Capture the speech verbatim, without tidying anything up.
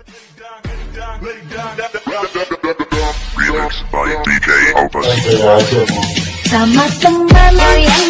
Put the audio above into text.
Remix by D K Opus. Sama teman yang